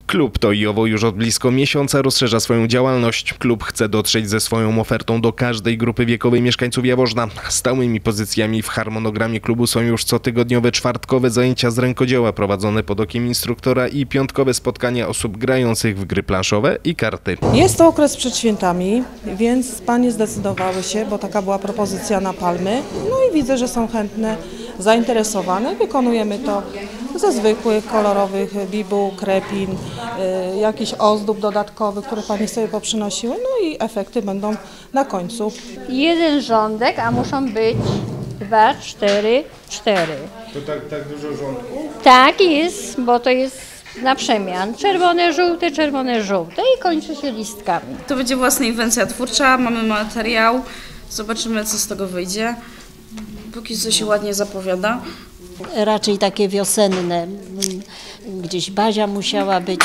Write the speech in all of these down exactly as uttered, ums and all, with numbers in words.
Klub To i Owo już od blisko miesiąca rozszerza swoją działalność. Klub chce dotrzeć ze swoją ofertą do każdej grupy wiekowej mieszkańców Jaworzna. Stałymi pozycjami w harmonogramie klubu są już cotygodniowe czwartkowe zajęcia z rękodzieła prowadzone pod okiem instruktora i piątkowe spotkania osób grających w gry planszowe i karty. Jest to okres przed świętami, więc panie zdecydowały się, bo taka była propozycja na palmy. No i widzę, że są chętne, zainteresowane. Wykonujemy to ze zwykłych, kolorowych bibuł, krepin, y, jakichś ozdób dodatkowych, które panie sobie poprzynosiły. No i efekty będą na końcu. Jeden rządek, a muszą być dwa, cztery, cztery. To tak, tak dużo rządków? Tak jest, bo to jest na przemian. Czerwone, żółte, czerwone, żółte i kończy się listkami. To będzie własna inwencja twórcza, mamy materiał, zobaczymy, co z tego wyjdzie. Póki co się ładnie zapowiada. Raczej takie wiosenne. Gdzieś bazia musiała być,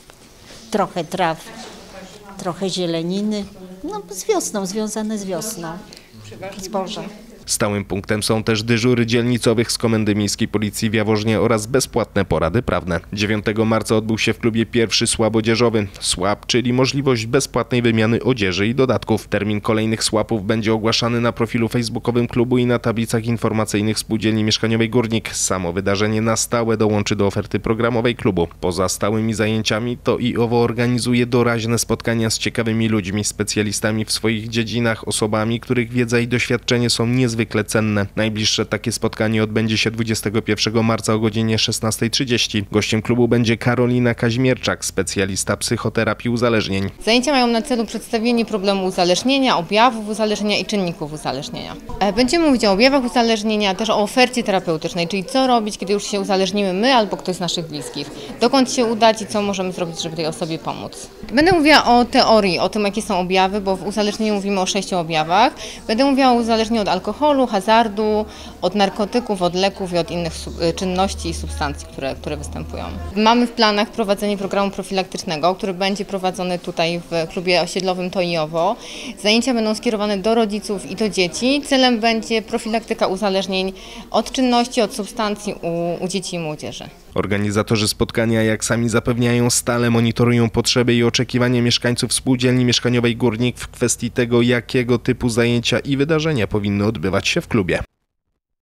trochę traw, trochę zieleniny. No z wiosną, związane z wiosną, zboża. Stałym punktem są też dyżury dzielnicowych z Komendy Miejskiej Policji w Jaworznie oraz bezpłatne porady prawne. dziewiątego marca odbył się w klubie pierwszy słab odzieżowy. Słab, czyli możliwość bezpłatnej wymiany odzieży i dodatków. Termin kolejnych słapów będzie ogłaszany na profilu facebookowym klubu i na tablicach informacyjnych Spółdzielni Mieszkaniowej Górnik. Samo wydarzenie na stałe dołączy do oferty programowej klubu. Poza stałymi zajęciami To i Owo organizuje doraźne spotkania z ciekawymi ludźmi, specjalistami w swoich dziedzinach, osobami, których wiedza i doświadczenie są niezwykle Zwykle cenne. Najbliższe takie spotkanie odbędzie się dwudziestego pierwszego marca o godzinie szesnastej trzydzieści. Gościem klubu będzie Karolina Kaźmierczak, specjalista psychoterapii uzależnień. Zajęcia mają na celu przedstawienie problemu uzależnienia, objawów uzależnienia i czynników uzależnienia. Będziemy mówić o objawach uzależnienia, też o ofercie terapeutycznej, czyli co robić, kiedy już się uzależnimy my albo ktoś z naszych bliskich. Dokąd się udać i co możemy zrobić, żeby tej osobie pomóc. Będę mówiła o teorii, o tym, jakie są objawy, bo w uzależnieniu mówimy o sześciu objawach. Będę mówiła o uzależnieniu od alkoholu, hazardu, od narkotyków, od leków i od innych czynności i substancji, które, które występują. Mamy w planach prowadzenie programu profilaktycznego, który będzie prowadzony tutaj w klubie osiedlowym To i Owo. Zajęcia będą skierowane do rodziców i do dzieci. Celem będzie profilaktyka uzależnień od czynności, od substancji u, u dzieci i młodzieży. Organizatorzy spotkania, jak sami zapewniają, stale monitorują potrzeby i oczekiwania mieszkańców Spółdzielni Mieszkaniowej Górnik w kwestii tego, jakiego typu zajęcia i wydarzenia powinny odbywać się w klubie.